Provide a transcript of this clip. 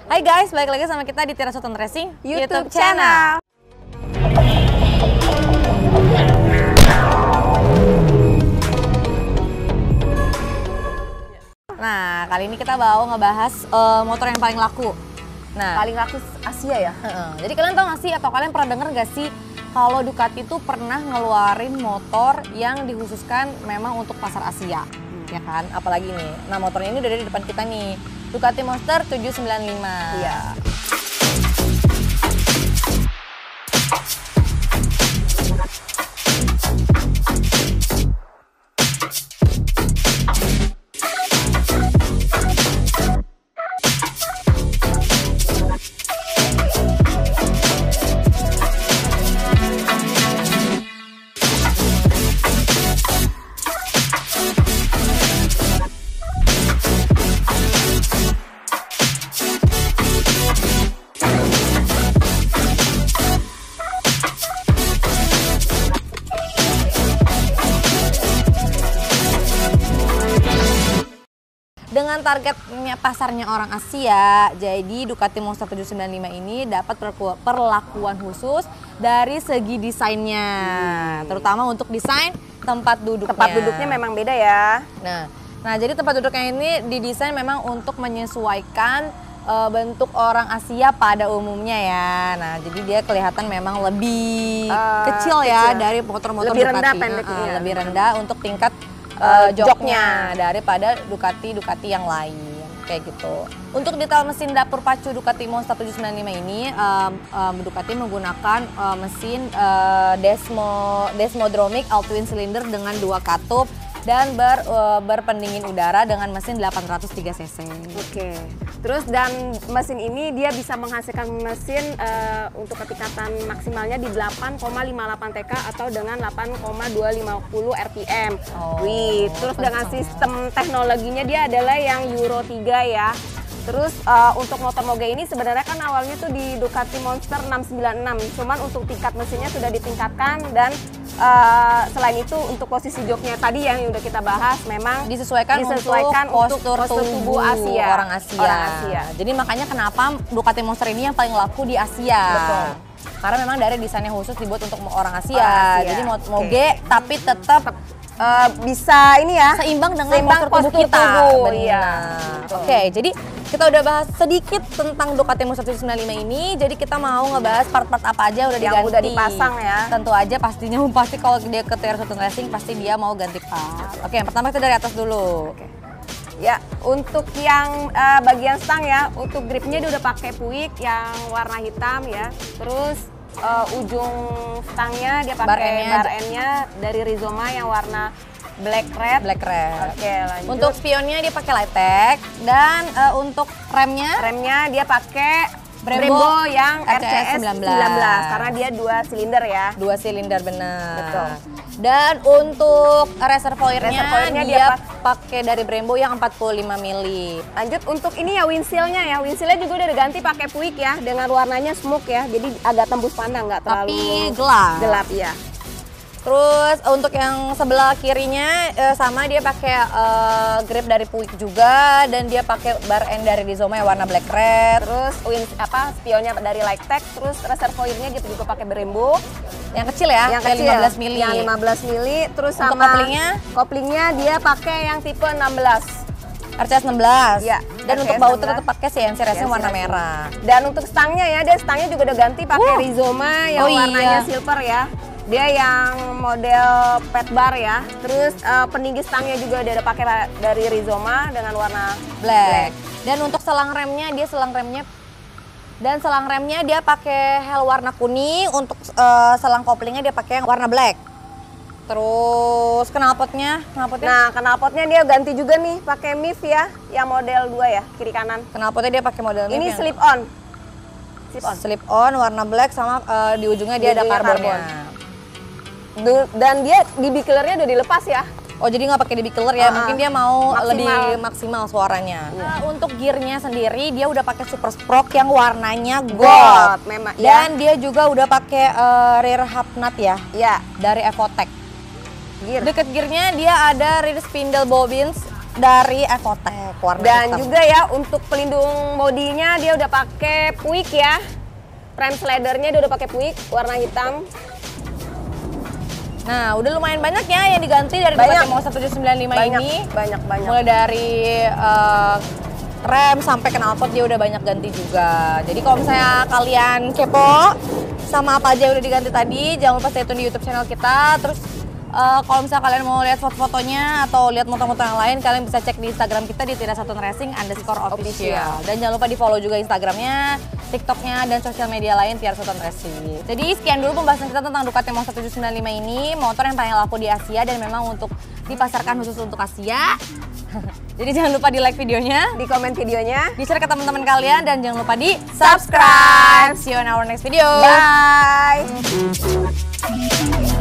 Hai guys, balik lagi sama kita di Tiara Sultan Racing YouTube channel. Nah, kali ini kita mau ngebahas motor yang paling laku. Nah, Paling laku Asia ya? jadi kalian tahu nggak sih atau kalian pernah denger nggak sih kalau Ducati tuh pernah ngeluarin motor yang dikhususkan memang untuk pasar Asia, ya kan? Apalagi nih, nah motornya ini udah ada di depan kita nih, Ducati Monster 795. Iya. Dengan targetnya pasarnya orang Asia, jadi Ducati Monster 795 ini dapat perlakuan khusus dari segi desainnya, terutama untuk desain tempat duduknya. Tempat duduknya memang beda ya. Nah, jadi tempat duduknya ini didesain memang untuk menyesuaikan bentuk orang Asia pada umumnya ya. Nah, jadi dia kelihatan memang lebih kecil ya dari motor-motor Ducati. Lebih rendah pendeknya. Lebih rendah untuk tingkat joknya daripada Ducati yang lain kayak gitu. Untuk detail mesin dapur pacu Ducati Monster 795 ini Ducati menggunakan mesin Desmodromic All Twin Cylinder dengan 2 katup dan berpendingin udara dengan mesin 803 cc. Oke. Terus dan mesin ini dia bisa menghasilkan mesin untuk ketingkatan maksimalnya di 8,58 TK atau dengan 8,250 RPM. Wih, terus dengan sistem teknologinya dia adalah yang Euro 3 ya. Terus untuk motor moge ini sebenarnya kan awalnya tuh di Ducati Monster 696, cuman untuk tingkat mesinnya sudah ditingkatkan dan selain itu untuk posisi joknya tadi yang udah kita bahas memang disesuaikan untuk postur tubuh orang Asia. Jadi makanya kenapa Ducati Monster ini yang paling laku di Asia. Betul. Karena memang dari desainnya khusus dibuat untuk orang Asia. Jadi moge tapi tetap bisa ini ya seimbang dengan postur tubuh kita. Iya. Oke, jadi kita udah bahas sedikit tentang Ducati Monster 795 ini. Jadi kita mau ngebahas part-part apa aja udah yang diganti. udah dipasang ya. Tentu aja pastinya pasti kalau dia ke Tiara Sultan Racing pasti dia mau ganti part. Oke, yang pertama kita dari atas dulu. Oke. Ya, untuk yang bagian stang ya, untuk gripnya dia udah pakai Puig yang warna hitam ya. Terus ujung stangnya dia pakai bar N-nya dari Rizoma yang warna black red. Oke, lanjut. Untuk spionnya dia pakai Lighttech dan untuk remnya dia pakai Brembo yang RCS 19 karena dia 2 silinder ya. 2 silinder bener. Betul. Dan untuk reservoirnya dia pakai dari Brembo yang 45 mili. Lanjut untuk ini ya windshield-nya ya. Windshield-nya juga udah diganti pakai Puig ya dengan warnanya smoke ya. Jadi agak tembus pandang, nggak terlalu tapi gelap. Gelap ya. Terus untuk yang sebelah kirinya sama dia pakai grip dari Puig juga dan dia pakai bar end dari Rizoma yang warna black red. Terus spionnya dari Lighttech, terus reservoirnya gitu juga pakai Brembo. Yang kecil ya, yang kecil, 15 mili. Yang 15 mili, terus untuk sama koplingnya dia pakai yang tipe 16. RCS 16. Ya, dan untuk bautnya tetap pakai CNC Racing warna merah. Dan untuk stangnya ya, dia stangnya juga udah ganti pakai Rizoma yang warnanya silver ya. Dia yang model pet bar ya. Terus peninggi stangnya juga dia udah pakai dari Rizoma dengan warna black. Dan untuk selang remnya dia pakai hel warna kuning. Untuk selang koplingnya dia pakai yang warna black. Terus knalpotnya. Nah, knalpotnya dia ganti juga nih pakai MIF ya, yang model 2 ya, kiri kanan. Knalpotnya dia pakai model ini slip on. Slip on warna black sama di ujungnya dia ada karbonnya. Dan dia di bikelernya udah dilepas ya. Oh, jadi nggak pakai DB killer ya? Mungkin dia mau lebih maksimal suaranya. Untuk gearnya sendiri dia udah pakai Super Sprock yang warnanya gold. Memang. Dan dia juga udah pakai rear hub nut ya? Iya. Dari Evotech. Deket gearnya dia ada rear spindle bobbins dari Evotech warna Dan hitam. juga ya untuk pelindung bodinya dia udah pakai Puig ya. Frame slidernya dia udah pakai Puig warna hitam. Nah, udah lumayan banyak ya yang diganti dari Ducati Mo 195 ini. Banyak. Mulai dari rem sampai knalpot dia udah banyak ganti juga. Jadi kalau misalnya kalian kepo sama apa aja yang udah diganti tadi, jangan lupa stay tune di YouTube channel kita. Terus kalau misalnya kalian mau lihat foto-fotonya atau lihat motor-motor yang lain, kalian bisa cek di Instagram kita di @satutracing_official. Dan jangan lupa di follow juga Instagramnya, TikToknya, dan sosial media lain Satuan Racing. Jadi sekian dulu pembahasan kita tentang Ducati Mo 195 ini, motor yang paling laku di Asia dan memang untuk dipasarkan khusus untuk Asia. Jadi jangan lupa di like videonya, Di komen videonya. di share ke teman-teman kalian, dan jangan lupa di subscribe. See you in our next video. Bye.